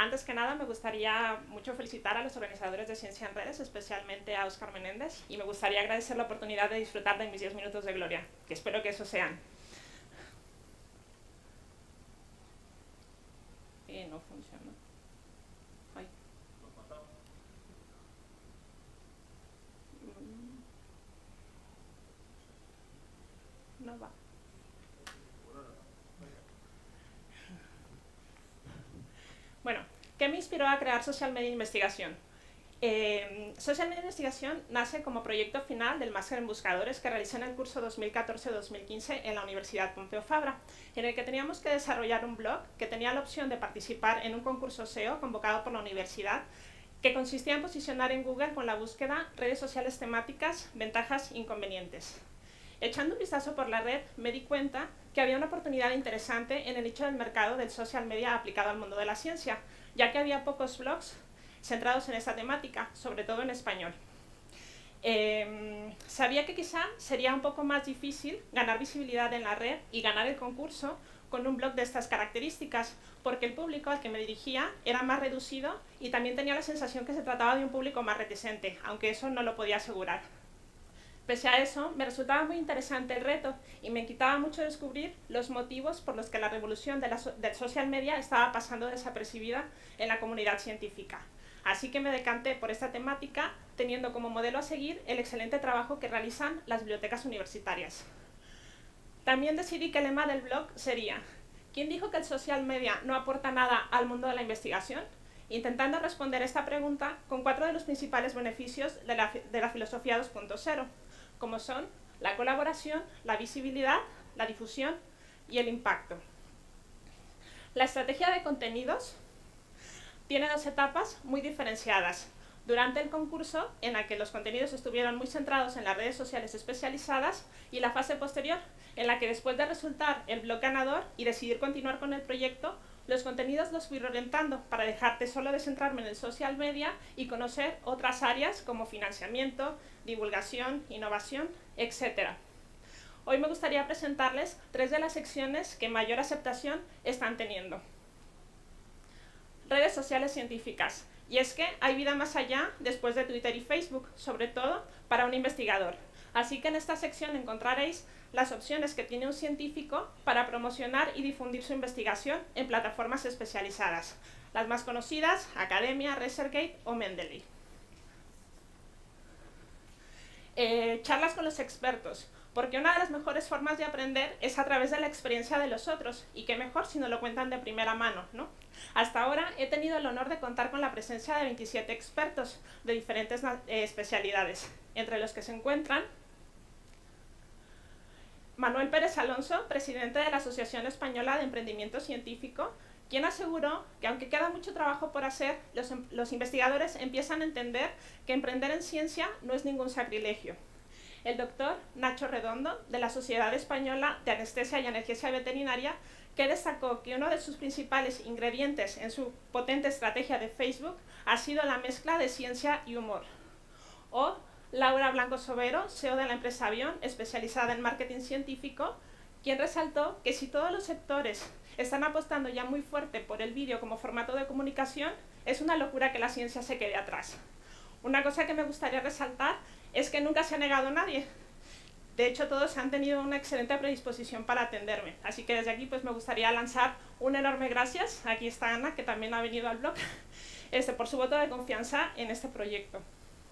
Antes que nada, me gustaría mucho felicitar a los organizadores de Ciencia en Redes, especialmente a Óscar Menéndez, y me gustaría agradecer la oportunidad de disfrutar de mis 10 minutos de gloria, que espero que eso sean. No funciona. Ay. No va. Bueno, ¿qué me inspiró a crear Social Media Investigación? Social Media Investigación nace como proyecto final del máster en buscadores que realicé en el curso 2014-2015 en la Universidad Pompeu Fabra, en el que teníamos que desarrollar un blog que tenía la opción de participar en un concurso SEO convocado por la universidad, que consistía en posicionar en Google con la búsqueda redes sociales temáticas, ventajas e inconvenientes. Echando un vistazo por la red, me di cuenta que había una oportunidad interesante en el nicho del mercado del social media aplicado al mundo de la ciencia, ya que había pocos blogs centrados en esta temática, sobre todo en español. Sabía que quizá sería un poco más difícil ganar visibilidad en la red y ganar el concurso con un blog de estas características, porque el público al que me dirigía era más reducido y también tenía la sensación que se trataba de un público más reticente, aunque eso no lo podía asegurar. Pese a eso, me resultaba muy interesante el reto y me inquietaba mucho descubrir los motivos por los que la revolución del social media estaba pasando desapercibida en la comunidad científica. Así que me decanté por esta temática, teniendo como modelo a seguir el excelente trabajo que realizan las bibliotecas universitarias. También decidí que el lema del blog sería: ¿quién dijo que el social media no aporta nada al mundo de la investigación? Intentando responder esta pregunta con 4 de los principales beneficios de la filosofía 2.0, como son la colaboración, la visibilidad, la difusión y el impacto. La estrategia de contenidos tiene 2 etapas muy diferenciadas. Durante el concurso, en la que los contenidos estuvieron muy centrados en las redes sociales especializadas, y la fase posterior, en la que después de resultar el blog ganador y decidir continuar con el proyecto, los contenidos los fui reorientando para dejarte solo de centrarme en el social media y conocer otras áreas como financiamiento, divulgación, innovación, etc. Hoy me gustaría presentarles 3 de las secciones que mayor aceptación están teniendo. Redes sociales científicas. Y es que hay vida más allá después de Twitter y Facebook, sobre todo para un investigador. Así que en esta sección encontraréis las opciones que tiene un científico para promocionar y difundir su investigación en plataformas especializadas. Las más conocidas: Academia, ResearchGate o Mendeley. Charlas con los expertos, porque una de las mejores formas de aprender es a través de la experiencia de los otros, y qué mejor si nos lo cuentan de primera mano, ¿no? Hasta ahora he tenido el honor de contar con la presencia de 27 expertos de diferentes especialidades, entre los que se encuentran Manuel Pérez Alonso, presidente de la Asociación Española de Emprendimiento Científico, quien aseguró que aunque queda mucho trabajo por hacer, los investigadores empiezan a entender que emprender en ciencia no es ningún sacrilegio. El doctor Nacho Redondo, de la Sociedad Española de Anestesia y Analgesia Veterinaria, que destacó que uno de sus principales ingredientes en su potente estrategia de Facebook ha sido la mezcla de ciencia y humor. O Laura Blanco Sobero, CEO de la empresa Avión, especializada en marketing científico, quien resaltó que si todos los sectores están apostando ya muy fuerte por el vídeo como formato de comunicación, es una locura que la ciencia se quede atrás. Una cosa que me gustaría resaltar es que nunca se ha negado a nadie. De hecho, todos han tenido una excelente predisposición para atenderme. Así que desde aquí pues me gustaría lanzar un enorme gracias. Aquí está Ana, que también ha venido al blog, por su voto de confianza en este proyecto.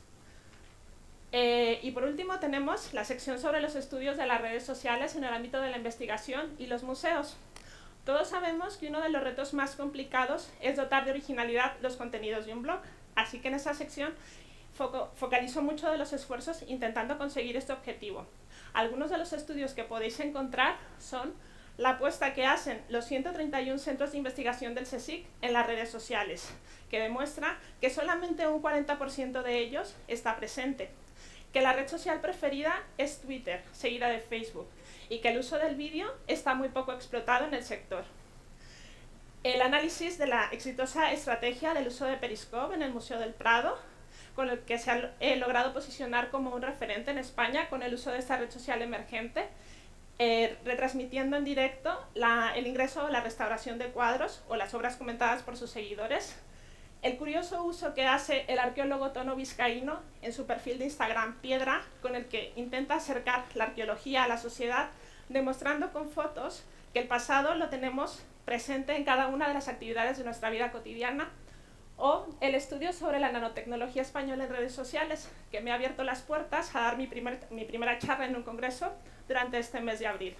Y por último tenemos la sección sobre los estudios de las redes sociales en el ámbito de la investigación y los museos. Todos sabemos que uno de los retos más complicados es dotar de originalidad los contenidos de un blog. Así que en esta sección focalizo mucho de los esfuerzos intentando conseguir este objetivo. Algunos de los estudios que podéis encontrar son la apuesta que hacen los 131 centros de investigación del CSIC en las redes sociales, que demuestra que solamente un 40% de ellos está presente, que la red social preferida es Twitter, seguida de Facebook, y que el uso del vídeo está muy poco explotado en el sector. El análisis de la exitosa estrategia del uso de Periscope en el Museo del Prado, con el que se ha logrado posicionar como un referente en España con el uso de esta red social emergente, retransmitiendo en directo el ingreso o la restauración de cuadros o las obras comentadas por sus seguidores. El curioso uso que hace el arqueólogo Tono Vizcaíno en su perfil de Instagram Piedra, con el que intenta acercar la arqueología a la sociedad, demostrando con fotos que el pasado lo tenemos presente en cada una de las actividades de nuestra vida cotidiana, o el estudio sobre la nanotecnología española en redes sociales, que me ha abierto las puertas a dar mi primera charla en un congreso durante este mes de abril.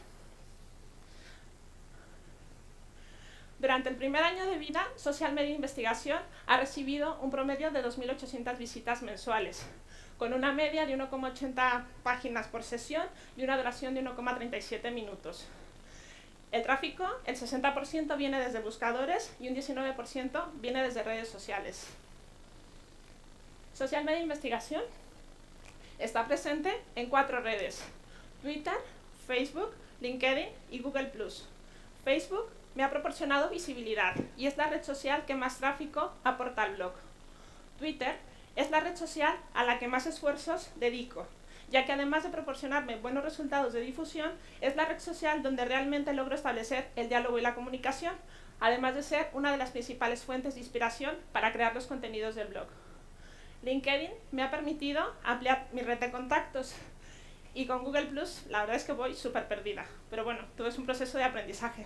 Durante el primer año de vida, Social Media Investigación ha recibido un promedio de 2.800 visitas mensuales, con una media de 1,80 páginas por sesión y una duración de 1,37 minutos. El tráfico, el 60% viene desde buscadores y un 19% viene desde redes sociales. Social Media Investigación está presente en 4 redes: Twitter, Facebook, LinkedIn y Google+. Facebook me ha proporcionado visibilidad y es la red social que más tráfico aporta al blog. Twitter es la red social a la que más esfuerzos dedico, ya que además de proporcionarme buenos resultados de difusión, es la red social donde realmente logro establecer el diálogo y la comunicación, además de ser una de las principales fuentes de inspiración para crear los contenidos del blog. LinkedIn me ha permitido ampliar mi red de contactos, y con Google+, la verdad es que voy súper perdida, pero bueno, todo es un proceso de aprendizaje.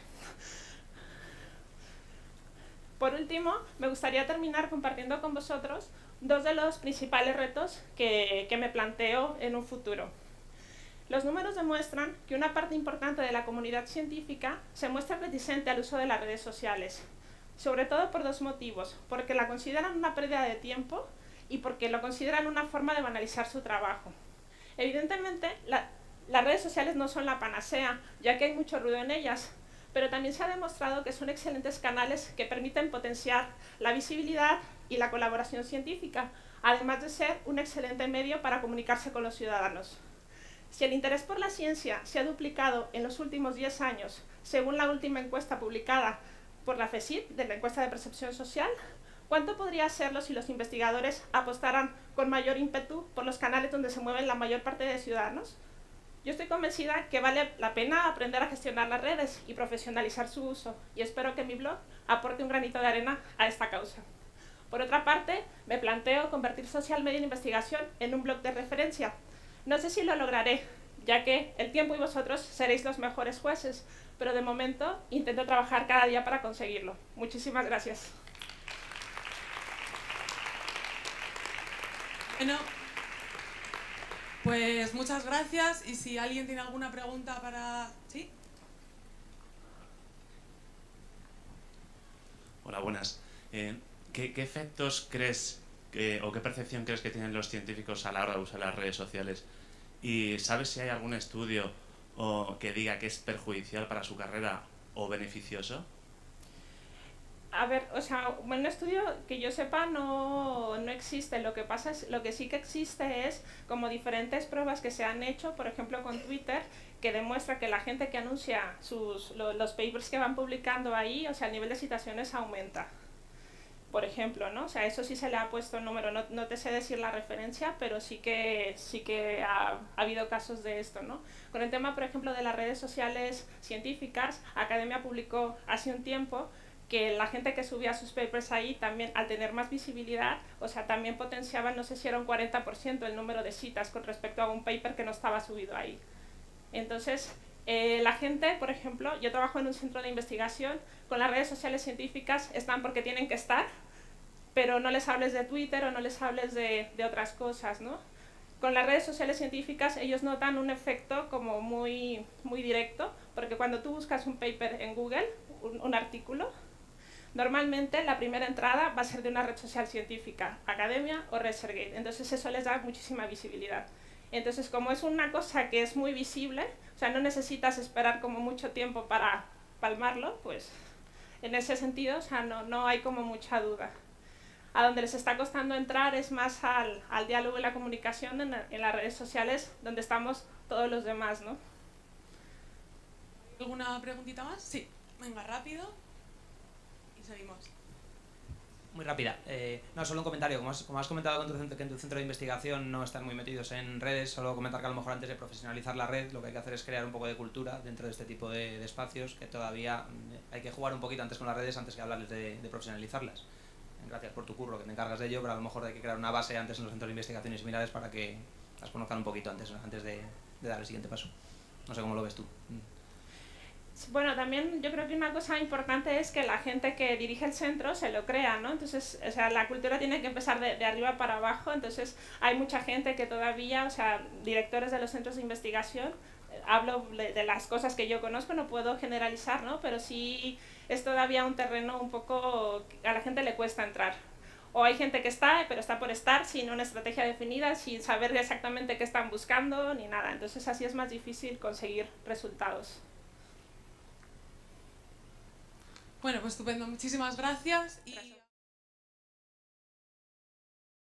Por último, me gustaría terminar compartiendo con vosotros 2 de los principales retos que me planteo en un futuro. Los números demuestran que una parte importante de la comunidad científica se muestra reticente al uso de las redes sociales, sobre todo por 2 motivos: porque la consideran una pérdida de tiempo y porque lo consideran una forma de banalizar su trabajo. Evidentemente, las redes sociales no son la panacea, ya que hay mucho ruido en ellas, pero también se ha demostrado que son excelentes canales que permiten potenciar la visibilidad y la colaboración científica, además de ser un excelente medio para comunicarse con los ciudadanos. Si el interés por la ciencia se ha duplicado en los últimos 10 años, según la última encuesta publicada por la FECIT, de la encuesta de percepción social, ¿cuánto podría hacerlo si los investigadores apostaran con mayor ímpetu por los canales donde se mueven la mayor parte de ciudadanos? Yo estoy convencida que vale la pena aprender a gestionar las redes y profesionalizar su uso, y espero que mi blog aporte un granito de arena a esta causa. Por otra parte, me planteo convertir Social Media en Investigación en un blog de referencia. No sé si lo lograré, ya que el tiempo y vosotros seréis los mejores jueces, pero de momento intento trabajar cada día para conseguirlo. Muchísimas gracias. Bueno, pues muchas gracias, y si alguien tiene alguna pregunta para... ¿Sí? Hola, buenas. ¿Qué efectos crees o qué percepción crees que tienen los científicos a la hora de usar las redes sociales? ¿Y sabes si hay algún estudio que diga que es perjudicial para su carrera o beneficioso? A ver, o sea, un estudio que yo sepa no existe. Lo que pasa es, lo que sí que existe es como diferentes pruebas que se han hecho, por ejemplo con Twitter, que demuestra que la gente que anuncia los papers que van publicando ahí, o sea, el nivel de citaciones aumenta. Por ejemplo, ¿no? O sea, eso sí se le ha puesto el número, no te sé decir la referencia, pero sí que ha habido casos de esto, ¿no? Con el tema, por ejemplo, de las redes sociales científicas, Academia publicó hace un tiempo que la gente que subía sus papers ahí también, al tener más visibilidad, o sea, también potenciaba, no sé si era un 40% el número de citas con respecto a un paper que no estaba subido ahí. Entonces, la gente, por ejemplo, yo trabajo en un centro de investigación, con las redes sociales científicas están porque tienen que estar, pero no les hables de Twitter o no les hables de otras cosas, ¿no? Con las redes sociales científicas ellos notan un efecto como muy directo, porque cuando tú buscas un paper en Google, un artículo, normalmente la primera entrada va a ser de una red social científica, Academia o ResearchGate, entonces eso les da muchísima visibilidad. Entonces, como es una cosa que es muy visible, o sea, no necesitas esperar como mucho tiempo para palmarlo, pues en ese sentido, o sea, no hay como mucha duda. A donde les está costando entrar es más al diálogo y la comunicación en las redes sociales, donde estamos todos los demás, ¿no? ¿Alguna preguntita más? Sí, venga, rápido. Y seguimos. Muy rápida. No, solo un comentario. Como has comentado que en tu centro de investigación no están muy metidos en redes, solo comentar que a lo mejor antes de profesionalizar la red, lo que hay que hacer es crear un poco de cultura dentro de este tipo de espacios, que todavía hay que jugar un poquito antes con las redes antes que hablarles de profesionalizarlas. Gracias por tu curro, que te encargas de ello, pero a lo mejor hay que crear una base antes en los centros de investigación y similares para que las conozcan un poquito antes de dar el siguiente paso. No sé cómo lo ves tú. Bueno, también yo creo que una cosa importante es que la gente que dirige el centro se lo crea, ¿no? Entonces, o sea, la cultura tiene que empezar de arriba para abajo, entonces hay mucha gente que todavía, o sea, directores de los centros de investigación, hablo de las cosas que yo conozco, no puedo generalizar, ¿no? Pero sí es todavía un terreno un poco, a la gente le cuesta entrar. O hay gente que está, pero está por estar, sin una estrategia definida, sin saber exactamente qué están buscando, ni nada. Entonces así es más difícil conseguir resultados. Bueno, pues estupendo. Muchísimas gracias. Gracias.